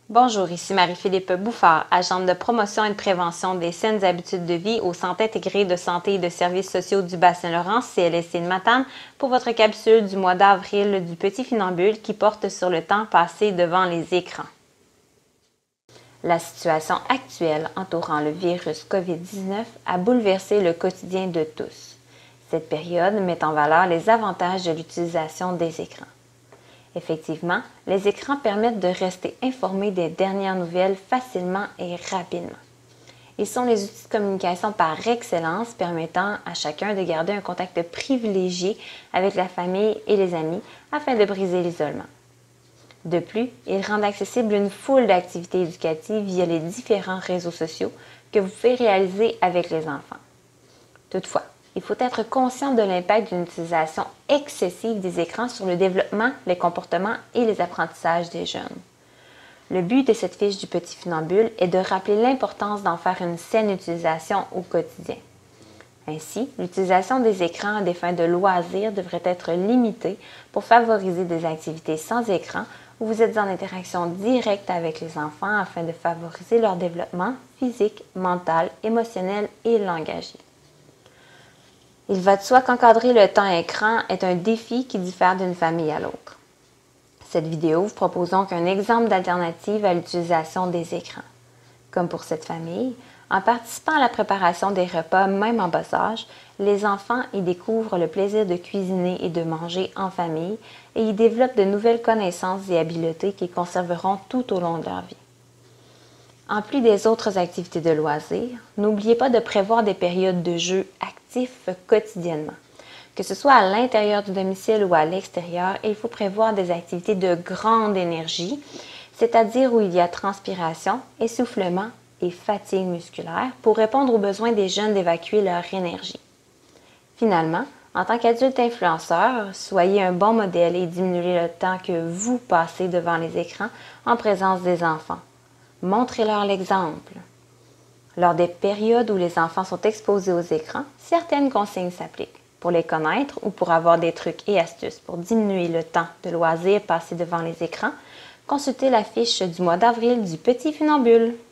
Bonjour, ici Marie-Philippe Bouffard, agente de promotion et de prévention des saines habitudes de vie au Centre intégré de santé et de services sociaux du Bas-Saint-Laurent, CLSC de Matane, pour votre capsule du mois d'avril du Petit Funambule qui porte sur le temps passé devant les écrans. La situation actuelle entourant le virus COVID-19 a bouleversé le quotidien de tous. Cette période met en valeur les avantages de l'utilisation des écrans. Effectivement, les écrans permettent de rester informés des dernières nouvelles facilement et rapidement. Ils sont les outils de communication par excellence permettant à chacun de garder un contact privilégié avec la famille et les amis afin de briser l'isolement. De plus, ils rendent accessible une foule d'activités éducatives via les différents réseaux sociaux que vous pouvez réaliser avec les enfants. Toutefois, il faut être conscient de l'impact d'une utilisation excessive des écrans sur le développement, les comportements et les apprentissages des jeunes. Le but de cette fiche du Petit Funambule est de rappeler l'importance d'en faire une saine utilisation au quotidien. Ainsi, l'utilisation des écrans à des fins de loisirs devrait être limitée pour favoriser des activités sans écran où vous êtes en interaction directe avec les enfants afin de favoriser leur développement physique, mental, émotionnel et langagier. Il va de soi qu'encadrer le temps écran est un défi qui diffère d'une famille à l'autre. Cette vidéo vous propose donc un exemple d'alternative à l'utilisation des écrans. Comme pour cette famille, en participant à la préparation des repas même en bas âge, les enfants y découvrent le plaisir de cuisiner et de manger en famille et y développent de nouvelles connaissances et habiletés qu'ils conserveront tout au long de leur vie. En plus des autres activités de loisirs, n'oubliez pas de prévoir des périodes de jeu actifs quotidiennement. Que ce soit à l'intérieur du domicile ou à l'extérieur, il faut prévoir des activités de grande énergie, c'est-à-dire où il y a transpiration, essoufflement et fatigue musculaire pour répondre aux besoins des jeunes d'évacuer leur énergie. Finalement, en tant qu'adulte influenceur, soyez un bon modèle et diminuez le temps que vous passez devant les écrans en présence des enfants. Montrez-leur l'exemple. Lors des périodes où les enfants sont exposés aux écrans, certaines consignes s'appliquent. Pour les connaître ou pour avoir des trucs et astuces pour diminuer le temps de loisirs passé devant les écrans, consultez la fiche du mois d'avril du Petit Funambule.